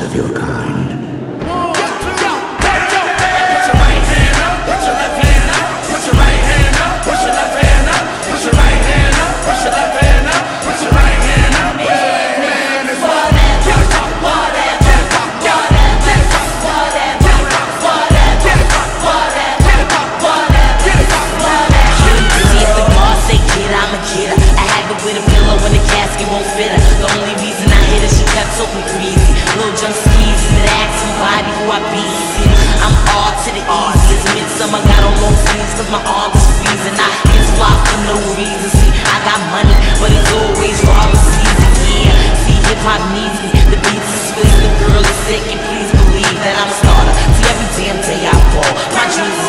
of your kind. The only reason I hit her, she kept talking greasy. Little junk skis, that ask somebody who I be. I'm all to the easiest. Midsummer got on long sleeves cause my arms is freezing. I get swapped for no reason. See, I got money, but it's always for all the season. Yeah, see, hip-hop needs me. The beats is sweet, the girl is sick, and please believe that I'm a starter. See, every damn day I fall. My dreams is